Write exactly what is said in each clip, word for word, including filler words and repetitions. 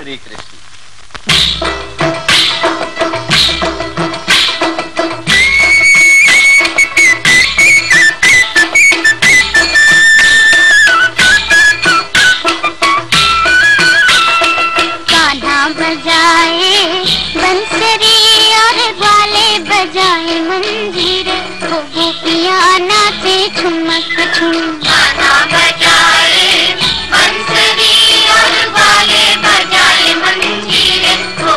श्री कृष्ण। बजाए बंसरी और ग्वाले बजाए मंजीर, वो गोपियाँ नाचे ठुमक ठुम। गाना बजाए बंसरी और ग्वाले बजाए मंजीर, वो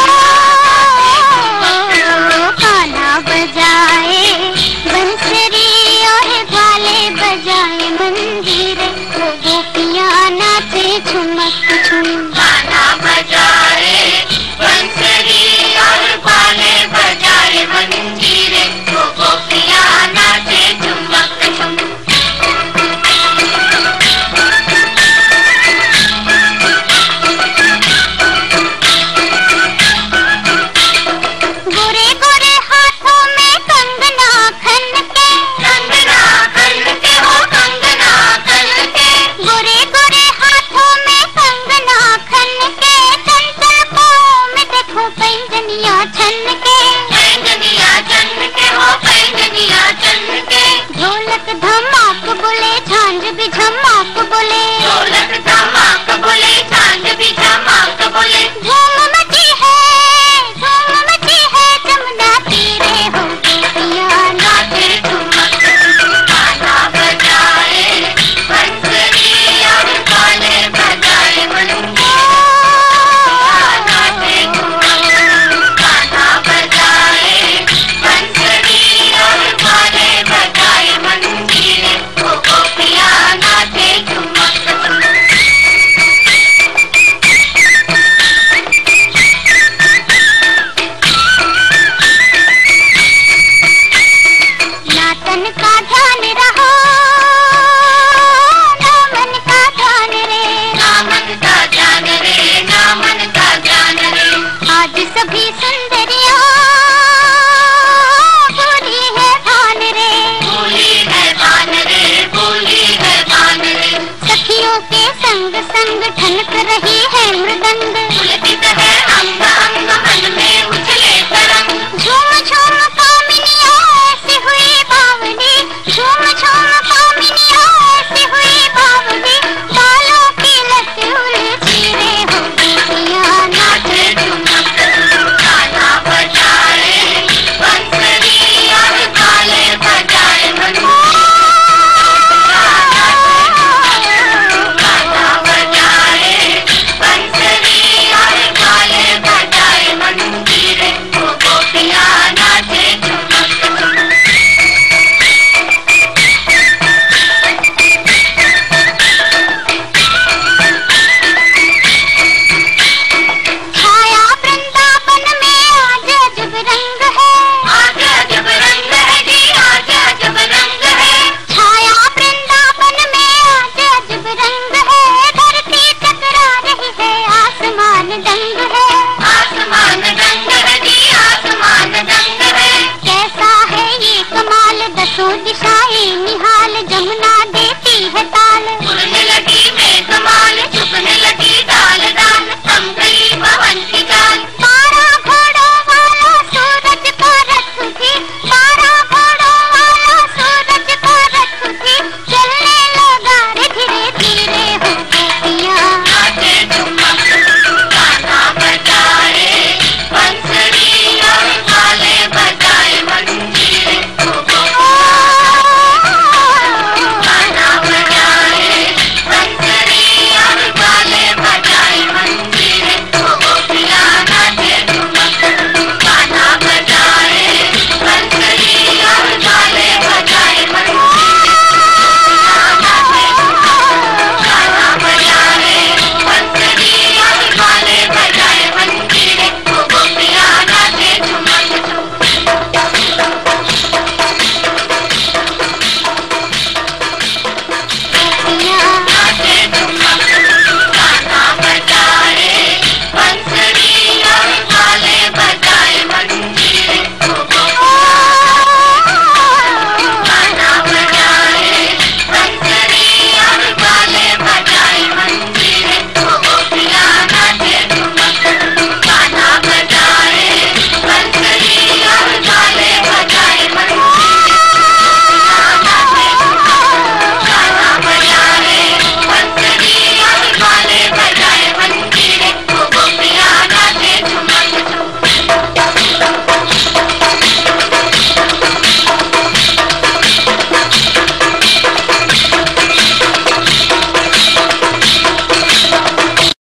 गाना बजाए बंसरी और ग्वाले बजाए मंजीर, वो गोपियाँ नाचे ठुमक ठुम। गाना बजाए बंसरी और ग्वाले बजाए मंजीर, वो गोपियाँ नाचे ठुमक ठुम। गोरे गोरे हाथों में कंगना खन के, कंगना खन के हो कंगना खन के, गोरे गोरे हाथों में कंगना खन के, चंचल पाँव में देखो पैंजनिया छन के, पैंजनिया छन के हो पैंजनिया छन के। ढोलक धमाक बोले झांझ भी झमाक बोले, ढोलक धमाक बोले झांझ भी झमाक बोले। धूम मची है धूम मची है जमुना तीरे, हो गोपियाँ नाचे ठुमक ठुम। गाना बजाए बंसरी और ग्वाले बजाए मंजीर, नाचे ठुमक ठुम। गाना बजाए बंसरी और ग्वाले बजाए मंजीर, वो गोपियाँ नाचे ठुमक ठुम। ना तन का ध्यान रहो ना मन का ध्यान रे, ना मन का ध्यान रे, ना मन का ध्यान रे। आज सभी सुंदरियाँ भूली है भान रे, भूली है भान रे, भूली है भान रे। सखियों के संग संग ठनक रही है मृदंग,